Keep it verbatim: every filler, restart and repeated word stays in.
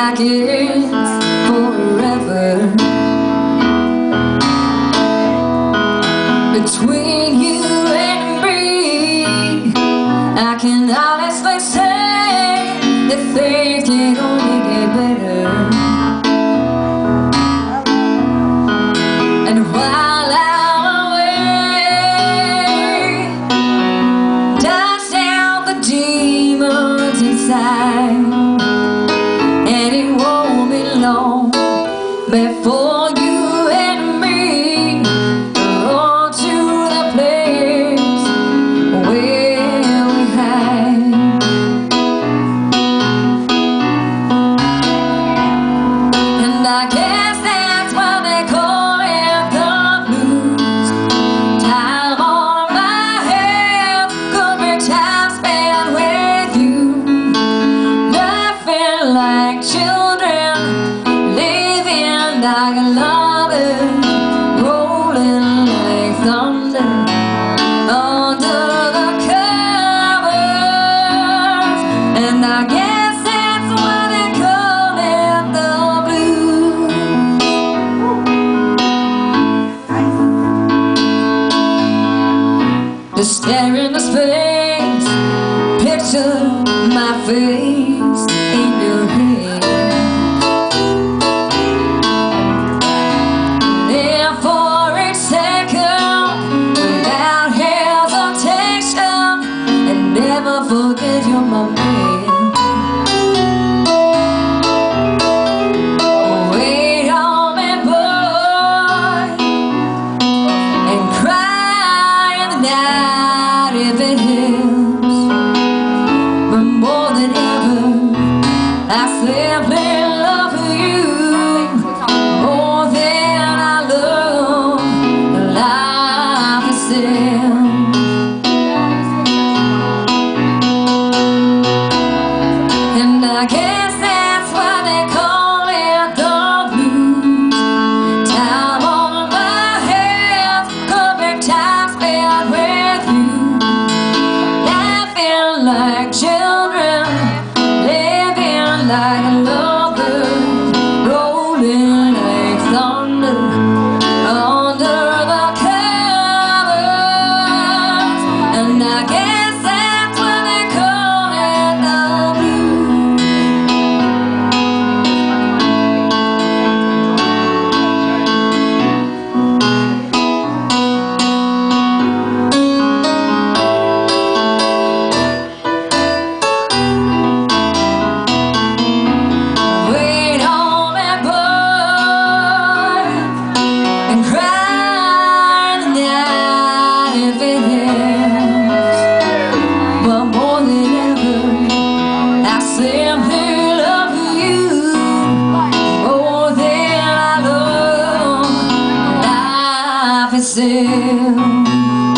like it's forever between you and me. I can honestly say that things can only get better. And while I'm away, dust out the demons inside. And it won't be long before you and me are on to the place where we hide. And I guess that's why they call it the blues. Time on my hands, could be time spent with you. Nothing like children, living like lovers, rolling like thunder under the covers. And I guess that's why they call it the blues. Just stare into space, picture my face in your head. And for a second, without hesitation, and never forget you're my man. Wait on me, boy, and cry in the night if it helps. But more than ever, I simply love you more than I love life itself. And I guess that's why they call it the blues. Time on my hands, could be time spent with you. Laughing like children, living like lovers, rolling like thunder under the covers. And I guess that's why they call it the blues. Wait on me, boy, and cry in the night if it helps. But more than ever, I simply love you more than I love life itself.